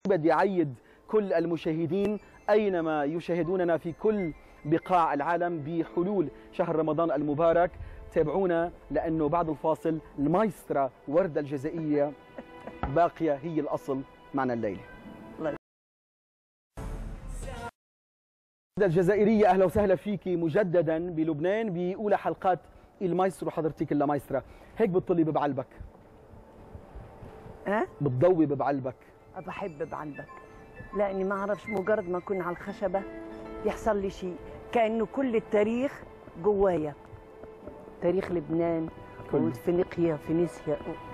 بدي أعيد كل المشاهدين أينما يشاهدوننا في كل بقاع العالم بحلول شهر رمضان المبارك. تابعونا لأنه بعد الفاصل المايسترا وردة الجزائرية باقية هي الأصل معنا الليلة. الجزائرية أهلا وسهلا فيكي مجددا بلبنان بأولى حلقات المايسترو. حضرتك إلا مايسترا هيك بتطلي ببعلبك؟ بتضوي ببعلبك؟ بحب بعلبك لاني ما اعرفش، مجرد ما اكون على الخشبه يحصل لي شيء كانه كل التاريخ جوايا، تاريخ لبنان وفينيقيا فينيسيا.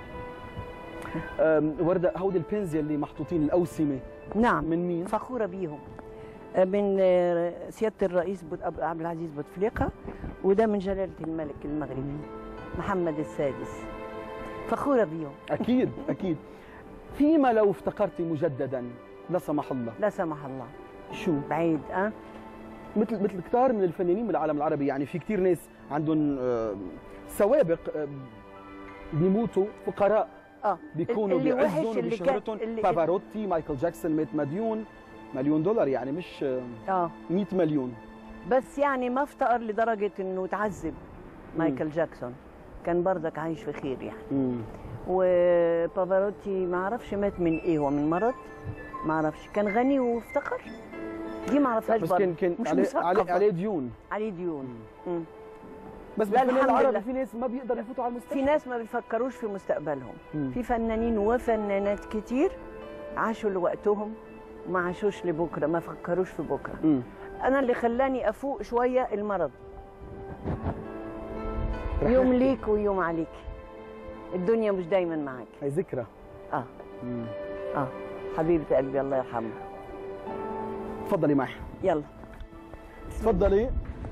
ورده، هودي البنز اللي محطوطين الاوسمه نعم من مين؟ فخوره بيهم، من سياده الرئيس عبد العزيز بوتفليقه، وده من جلاله الملك المغربي محمد السادس. فخوره بيهم. اكيد اكيد. فيما لو افتقرتي مجددا لا سمح الله، لا سمح الله، شو بعيد مثل كثار من الفنانين بالعالم العربي، يعني في كثير ناس عندهم سوابق بيموتوا فقراء بيكونوا بعزهم وبشهرتهم. بافاروتي، مايكل جاكسون مات مديون، مليون دولار، يعني مش 100 مليون. بس يعني ما افتقر لدرجه انه تعذب. مايكل جاكسون كان برضك عايش في خير يعني. وبافاروتي ما اعرفش مات من ايه، هو من مرض ما اعرفش، كان غني وافتقر، دي ما اعرفهاش بس برضه. كان عليه ديون. عليه ديون. بس بالفنان العربي في ناس ما بيقدروا يفوتوا على المستقبل، في ناس ما بيفكروش في مستقبلهم. في فنانين وفنانات كتير عاشوا لوقتهم وما عاشوش لبكره، ما فكروش في بكره. انا اللي خلاني افوق شويه المرض. يوم ليك ويوم عليك، الدنيا مش دايما معاك. هي ذكرى. حبيبه قلبي الله يرحمها. تفضلي معي. يلا تفضلي.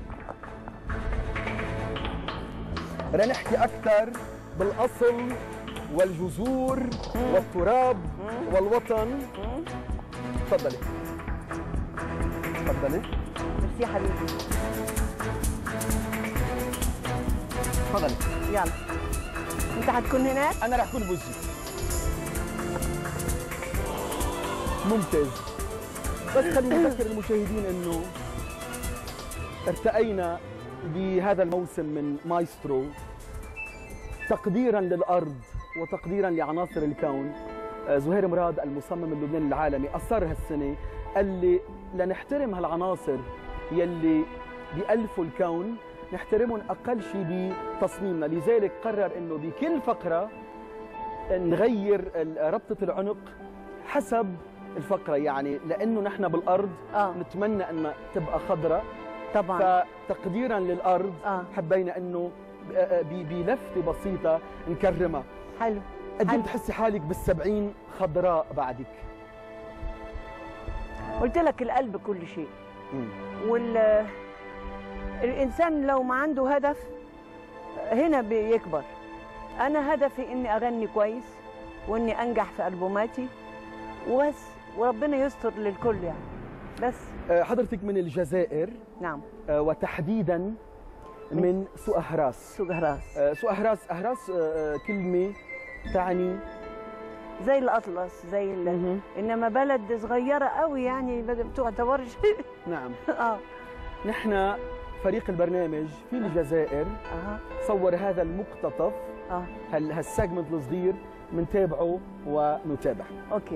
بدنا نحكي اكثر بالاصل والجذور والتراب والوطن. تفضلي تفضلي. ميرسي حبيبي. تفضلي. يلا انت هتكون هناك؟ انا رح اكون بوجهي. ممتاز. بس خليني اذكر المشاهدين انه ارتأينا بهذا الموسم من مايسترو تقديرا للارض وتقديرا لعناصر الكون. زهير مراد المصمم اللبناني العالمي اصر هالسنه اللي لنحترم هالعناصر يلي بيألفوا الكون نحترمهم اقل شيء بتصميمنا، لذلك قرر انه بكل فقره نغير ربطه العنق حسب الفقره، يعني لانه نحن بالارض نتمنى ان تبقى خضراء طبعا، فتقديرا للارض حبينا انه بلفته بسيطه نكرمها. حلو. قد ايه بتحسي حالك بالسبعين خضراء بعدك؟ قلت لك القلب كل شيء. الانسان لو ما عنده هدف هنا بيكبر. انا هدفي اني اغني كويس واني انجح في البوماتي وبس، وربنا يستر للكل يعني. بس حضرتك من الجزائر. نعم. وتحديدا من سوق أهراس. سوق أهراس. سوق أهراس. أهراس كلمة تعني زي الأطلس، زي إنما بلد صغيرة قوي يعني ما تعتبرش. نعم. نحن فريق البرنامج في الجزائر صور هذا المقتطف، هالسيجمنت الصغير، منتابعه ونتابع. اوكي.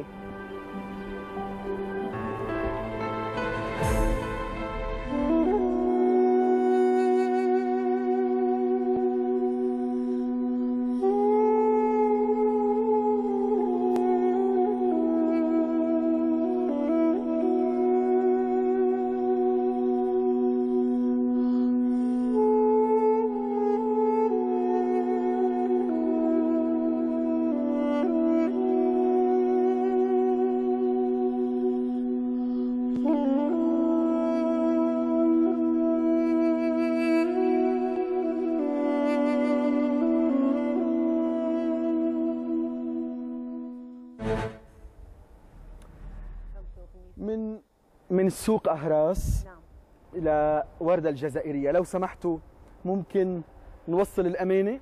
من سوق أهراس إلى وردة الجزائرية. لو سمحتوا ممكن نوصل الأمانة؟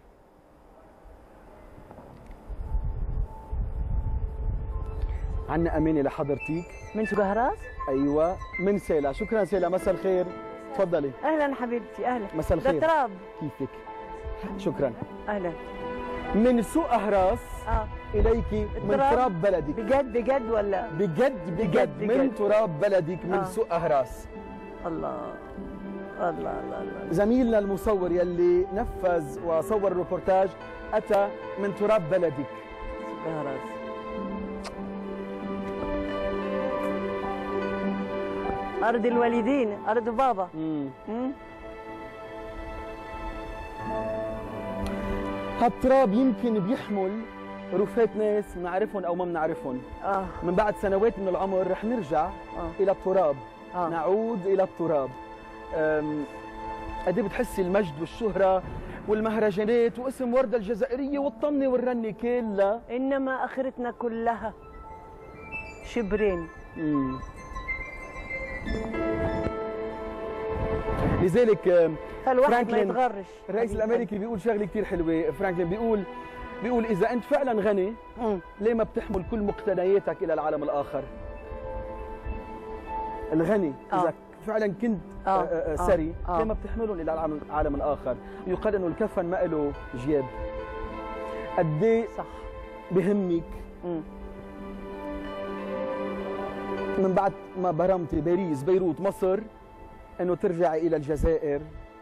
عنا امانه لحضرتك. من سجهراس. ايوه من سيلا. شكرا سيلا، مساء الخير. تفضلي. اهلا حبيبتي، اهلا. مساء الخير. ده تراب. كيفك؟ شكرا. اهلا. من سوق اهراس اليك من تراب بلدك. بجد ولا بجد من تراب بلدك من سوق اهراس. الله الله الله الله. زميلنا المصور يلي نفذ وصور الروبورتاج اتى من تراب بلدك. سوق اهراس. ارض الوالدين، ارض بابا. هالتراب يمكن بيحمل رفات ناس بنعرفهم او ما بنعرفهم. من بعد سنوات من العمر رح نرجع الى التراب. نعود الى التراب. قد ايه بتحسي المجد والشهره والمهرجانات واسم ورده الجزائريه والطنه والرنه كلها، انما اخرتنا كلها شبرين. لذلك فالواحد ما يتغرش. الرئيس الامريكي بيقول شغله كثير حلوه. فرانكلين بيقول اذا انت فعلا غني ليه ما بتحمل كل مقتنياتك الى العالم الاخر؟ الغني اذا فعلا كنت ثري ليه ما بتحملهم الى العالم الاخر؟ يقال انه الكفن ما له جياب. قد ايه صح بهمك من بعد ما برمتي باريس بيروت مصر انه ترجعي الى الجزائر.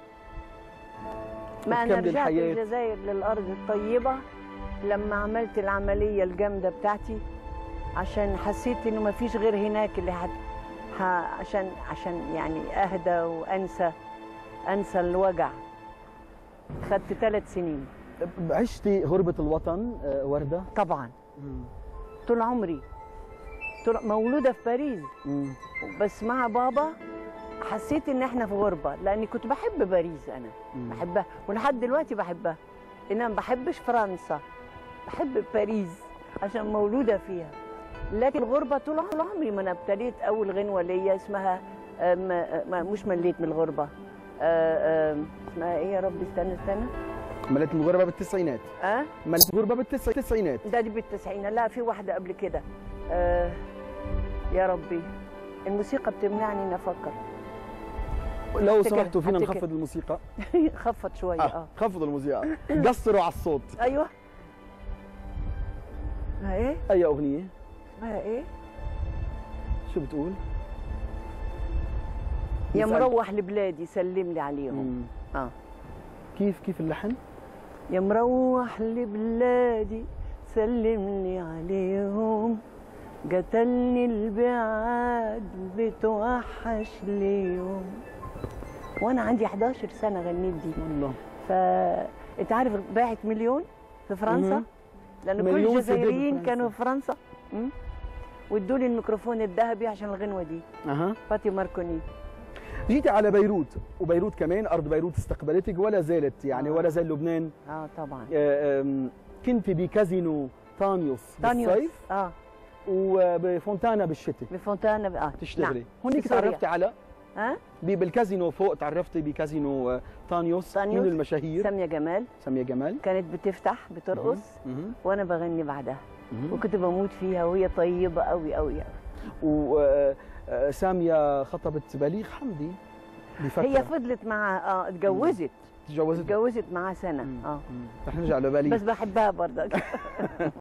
ما انا رجعت الجزائر للارض الطيبه لما عملت العمليه الجامده بتاعتي، عشان حسيت انه ما فيش غير هناك اللي عشان يعني اهدى وانسى الوجع. خدت 3 سنين. عشتي غربه الوطن ورده؟ طبعا. طول عمري مولوده في باريس. بس مع بابا حسيت ان احنا في غربه، لاني كنت بحب باريس. انا بحبها ولحد دلوقتي بحبها، انما ما بحبش فرنسا، بحب باريس عشان مولوده فيها. لكن الغربه طول عمري. ما انا ابتديت اول غنوه ليا اسمها مش مليت من الغربه. اسمها ايه يا رب؟ استنى مليت من الغربه بالتسعينات. مليت من الغربه بالتسعينات. ده دي بالتسعينات. لا في واحده قبل كده. يا ربي الموسيقى بتمنعني اني افكر. لو سمحتوا فينا نخفض الموسيقى. خفض شويه. خفضوا الموسيقى. قصروا على الصوت. ايوه. اسمها ايه؟ اي اغنيه؟ اسمها ايه؟ شو بتقول؟ يا مروح لبلادي سلم لي عليهم. كيف اللحن؟ يا مروح لبلادي سلم لي عليهم، قتلني البعاد بتوحش ليهم. وانا عندي 11 سنه غنيت دي. والله. فانت عارف باعت مليون في فرنسا، لان كل الجزائريين كانوا في فرنسا. وادوا لي الميكروفون الذهبي عشان الغنوه دي. فاتي ماركوني. جيتي على بيروت، وبيروت كمان ارض بيروت استقبلتك ولا زالت يعني ولا زال لبنان. طبعا. كنت بكازينو طانيوس بالصيف. وبفونتانا بالشتاء. بفونتانا تشتغلي. نعم. هونيك تعرفتي على بالكازينو فوق، تعرفتي بكازينو طانيوس. من المشاهير سامية جمال كانت بتفتح بترقص وانا بغني بعدها. وكنت بموت فيها وهي طيبه قوي قوي. وسامية خطبت بليغ حمدي بفترة. هي فضلت معاه. اتجوزت معاه سنه. رح نرجع لبليغ بس بحبها برضك.